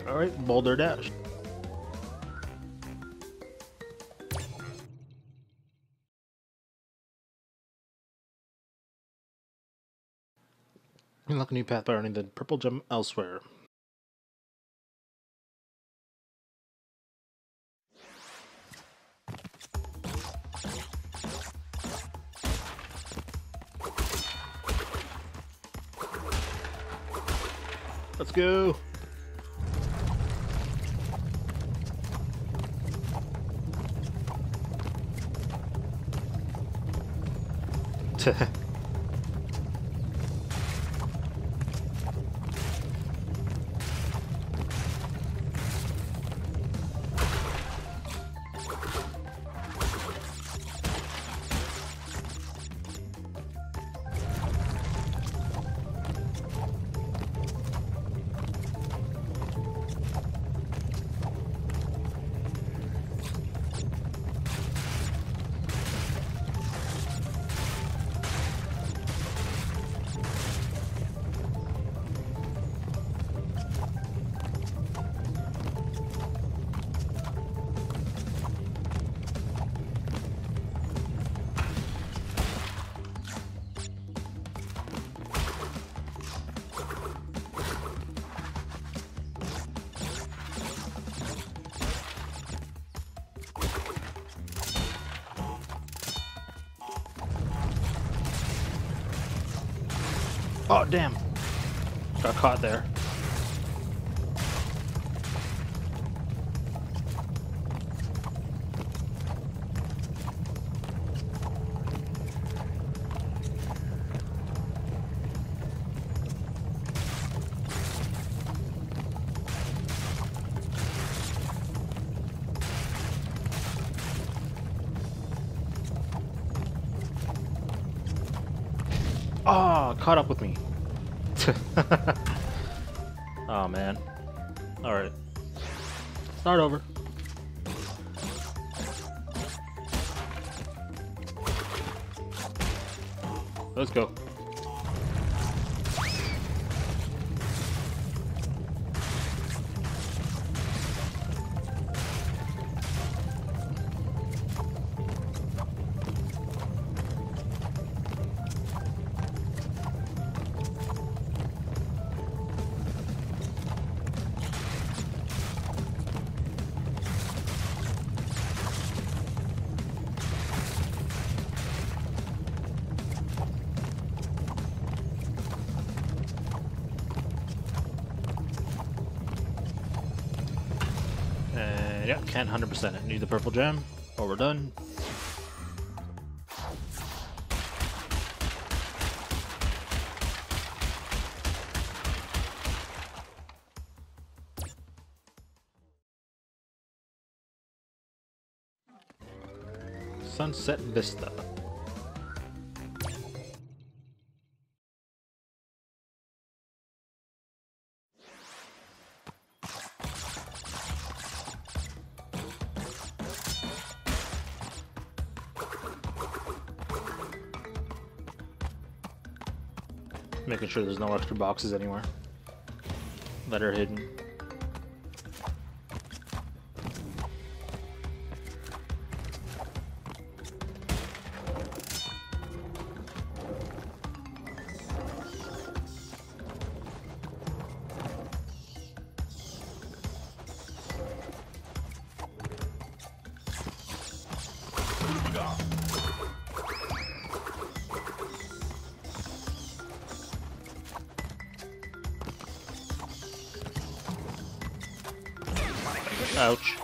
Alright, Boulder Dash. Unlock a new path by earning the purple gem elsewhere. Let's go! Oh, damn. Got caught there. Oh, caught up with me. Oh man. Alright. Start over. Let's go. Yeah, can't 100% it. Need the purple gem, or we're done. Sunset Vista. Making sure there's no extra boxes anywhere that are hidden. Ouch.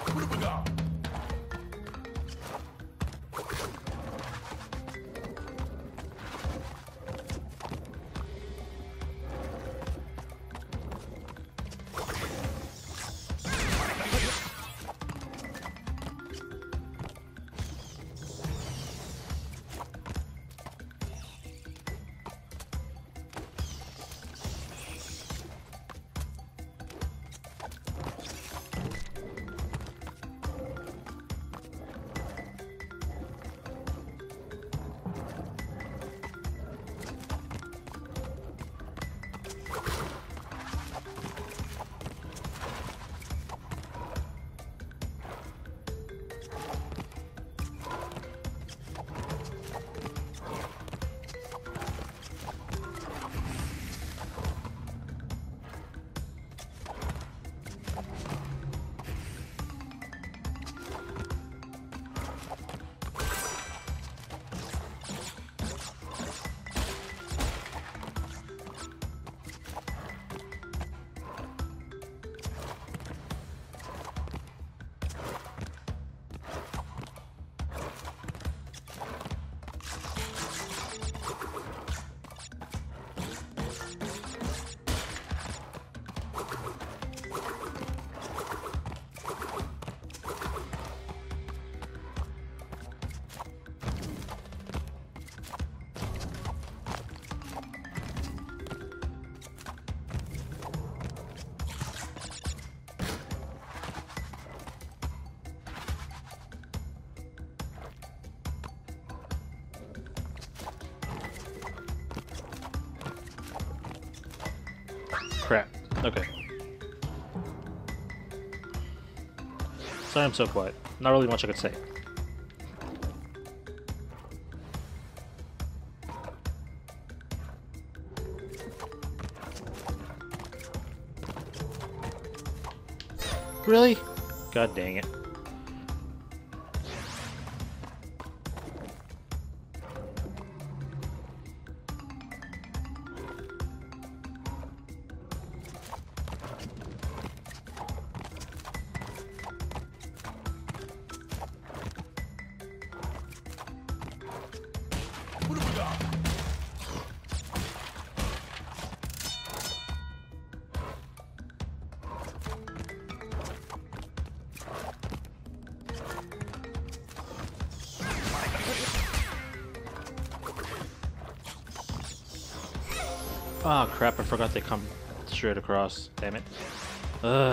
Crap. Okay. Sorry I'm so quiet. Not really much I could say. Really? God dang it. Oh crap, I forgot they come straight across. Damn it. Ugh.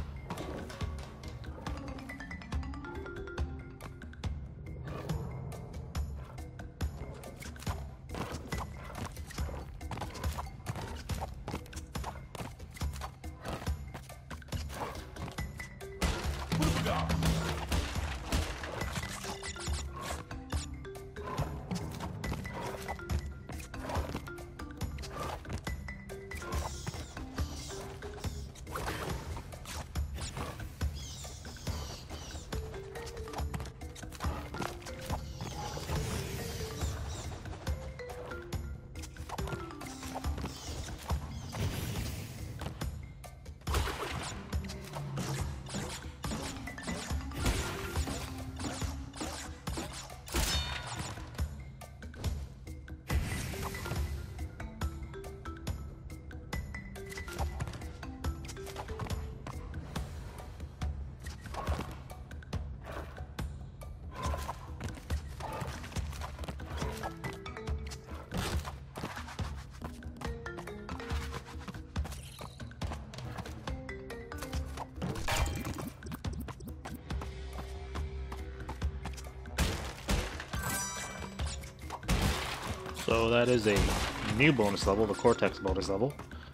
So that is a new bonus level, the Cortex bonus level.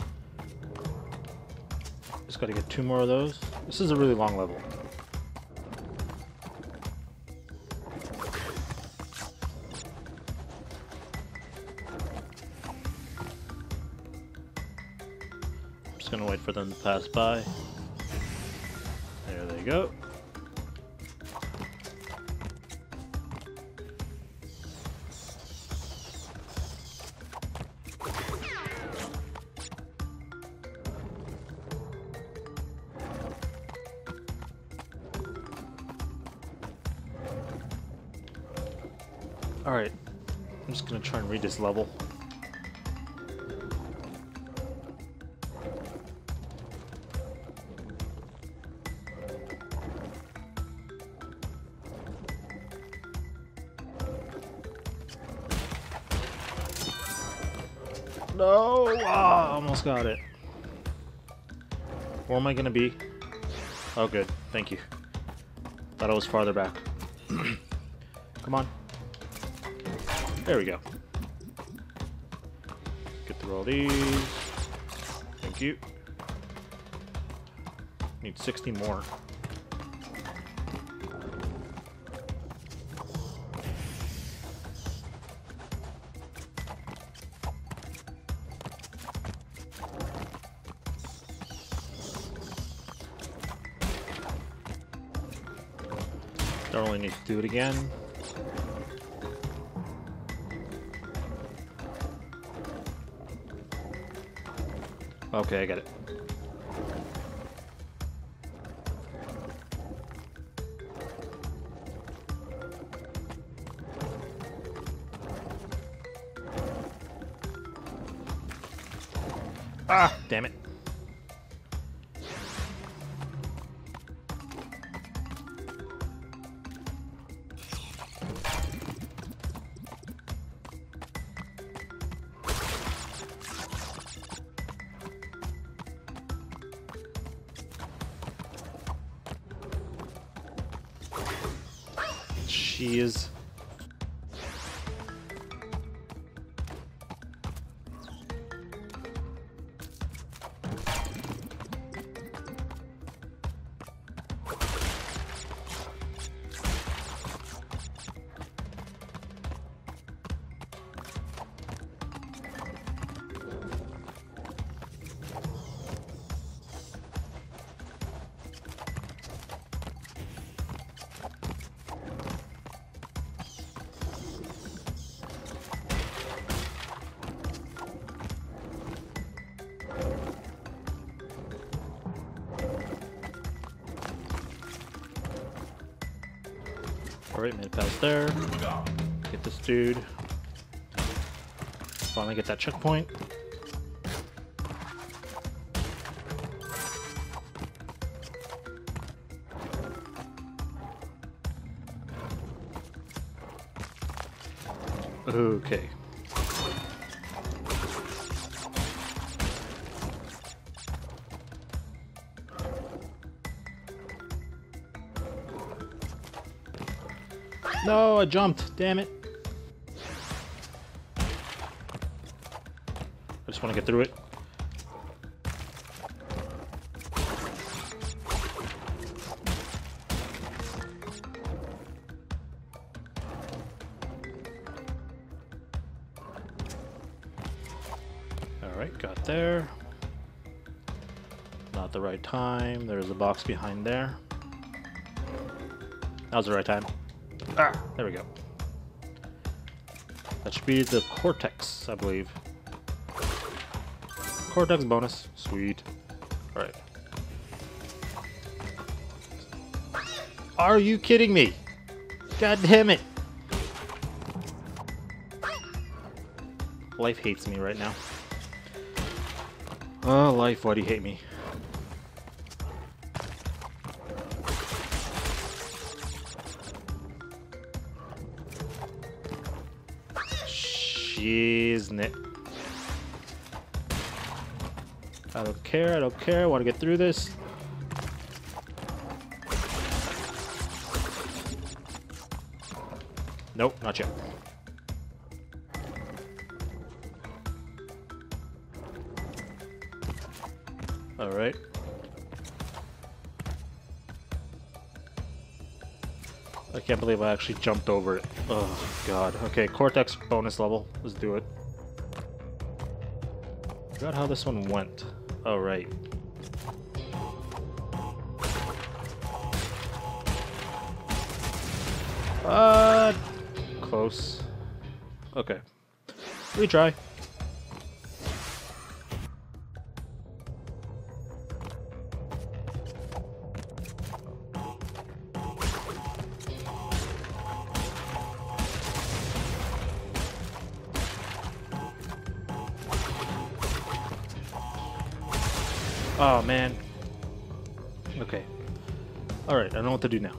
Just gotta get 2 more of those. This is a really long level. I'm just gonna wait for them to pass by. There they go. Alright, I'm just gonna try and read this level. No! Ah, almost got it. Where am I gonna be? Oh, good. Thank you. Thought I was farther back. Come on. There we go. Get through all these. Thank you. Need 60 more. Don't really need to do it again. Okay, I got it. Ah, damn it. Jeez. Alright, made it past there. Get this dude. Finally get that checkpoint. Okay. No, I jumped. Damn it. I just want to get through it. Alright, got there. Not the right time. There's a box behind there. That was the right time. Ah, there we go. That should be the Cortex, I believe. Cortex bonus. Sweet. Alright. Are you kidding me? God damn it. Life hates me right now. Oh, life, why do you hate me? Shiznit. I don't care, I don't care. I want to get through this. Nope, not yet. Alright. I can't believe I actually jumped over it. Oh, God. Okay, Cortex bonus level. Let's do it. Forgot how this one went. Oh, right. Close. Okay. Retry. Oh, man. Okay. Alright, I know what to do now.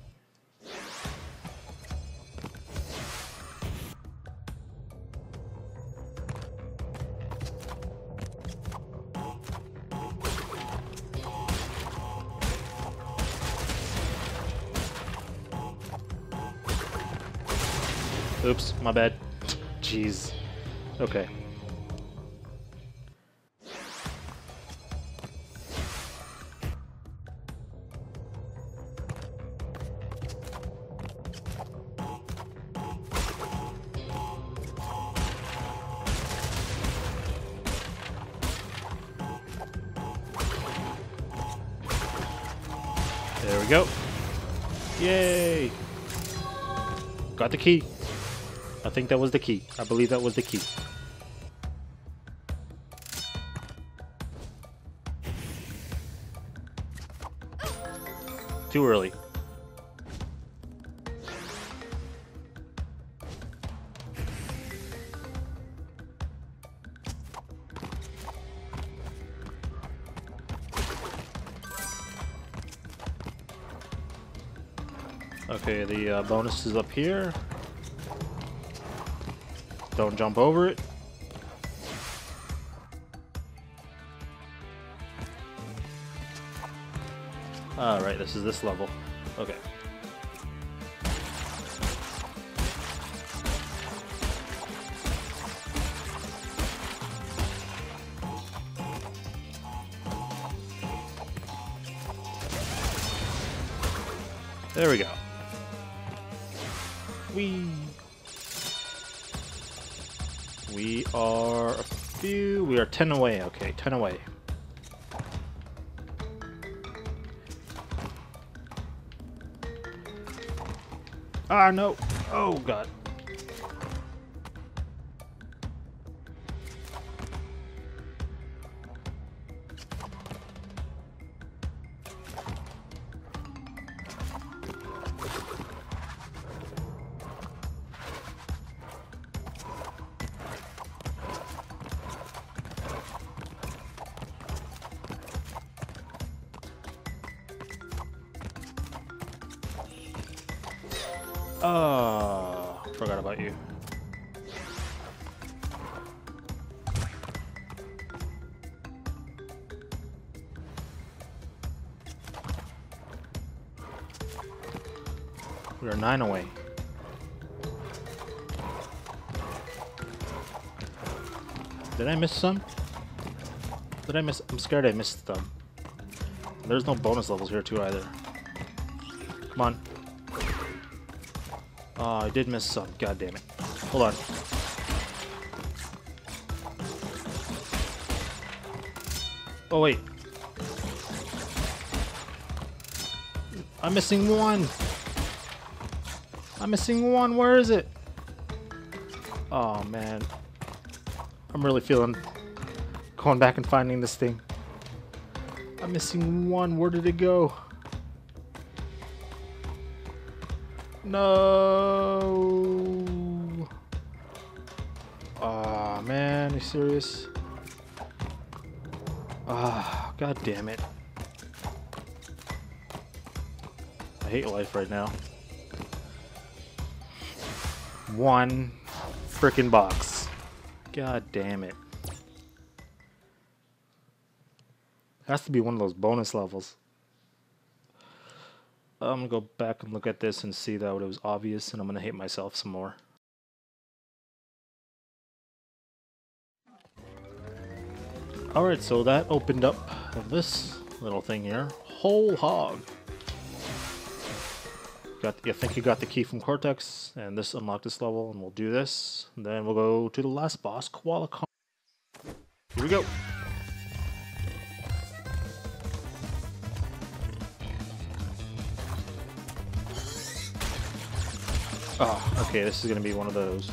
Oops, my bad. Jeez. Okay. There we go. Yay! Got the key. I think that was the key. I believe that was the key. Too early. Okay, the bonus is up here. Don't jump over it. Alright, this is this level. Okay. There we go. We are 10 away. Okay, 10 away. Ah, no. Oh, God. Forgot about you. We are 9 away. Did I miss some? Did I miss? I'm scared I missed them. There's no bonus levels here too either. Come on. Oh, I did miss some. God damn it. Hold on. Oh, wait. I'm missing one. I'm missing one. Where is it? Oh, man. I'm really feeling going back and finding this thing. I'm missing one. Where did it go? No. Oh, man. Are you serious? Ah, God damn it. I hate life right now. One frickin' box. God damn it. Has to be one of those bonus levels. I'm gonna go back and look at this and see that it was obvious, and I'm gonna hate myself some more. Alright, so that opened up this little thing here. Whole hog. I think you got the key from Cortex, and this unlocked this level, and we'll do this. And then we'll go to the last boss, Koala Kong. Here we go. Oh, okay, this is gonna be one of those.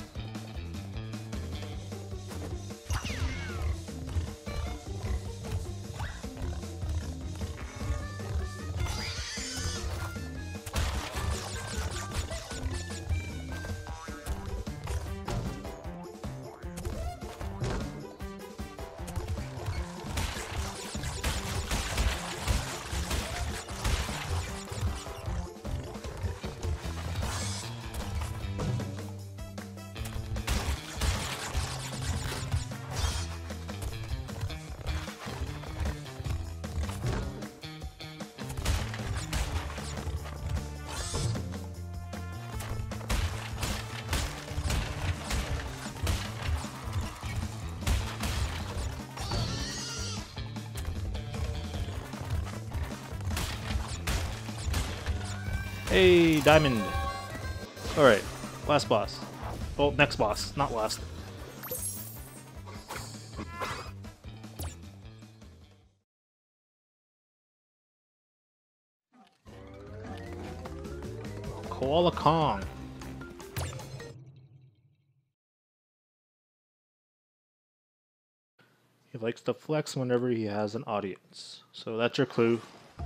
Hey, diamond. Alright, last boss. Oh, next boss, not last. Koala Kong. He likes to flex whenever he has an audience. So that's your clue.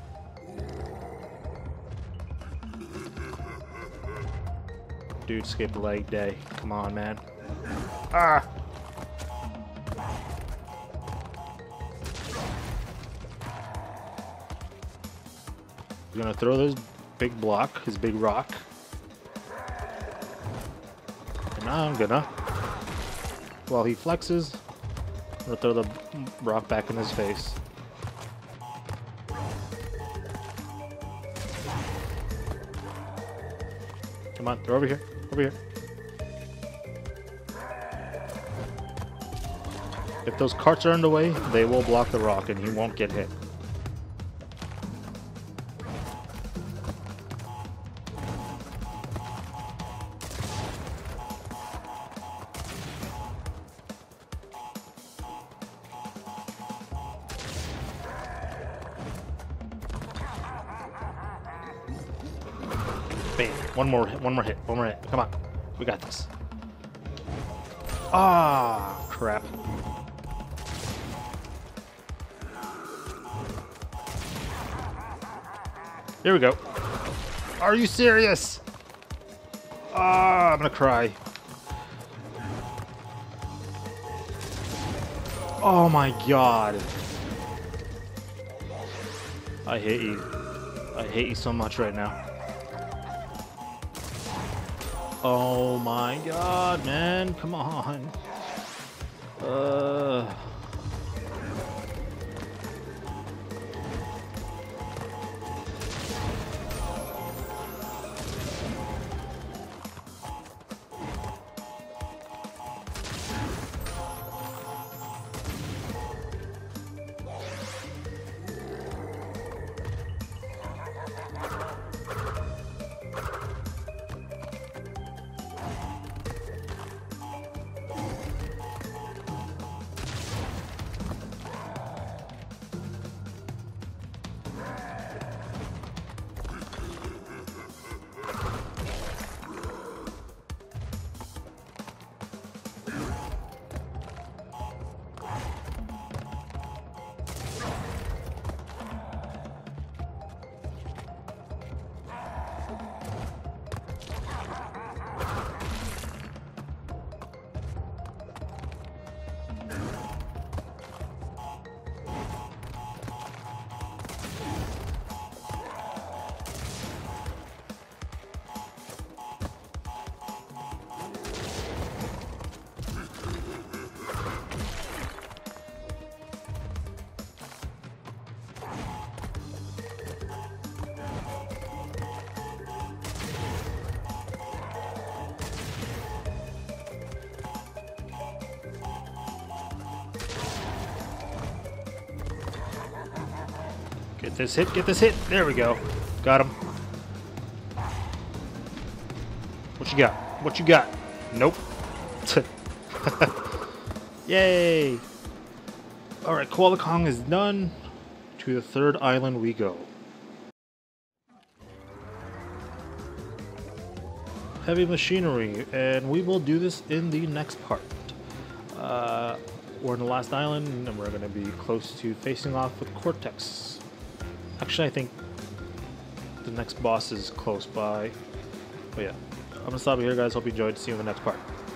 Dude, skip leg day. Come on, man. Ah! He's gonna throw this big block, his big rock. And I'm gonna, while he flexes, I'm gonna throw the rock back in his face. Come on, throw over here. Over here. If those carts are in the way, they will block the rock and he won't get hit. Bam. One more hit. Come on. We got this. Ah, crap. Here we go. Are you serious? Ah, I'm gonna cry. Oh my god. I hate you. I hate you so much right now. Oh my god, man. Come on. Get this hit, get this hit. There we go. Got him. What you got? What you got? Nope. Yay! Alright, Koala Kong is done. To the third island we go. Heavy machinery, and we will do this in the next part. We're in the last island, and we're going to be close to facing off with Cortex. Actually, I think the next boss is close by. But yeah, I'm going to stop here, guys. Hope you enjoyed. See you in the next part.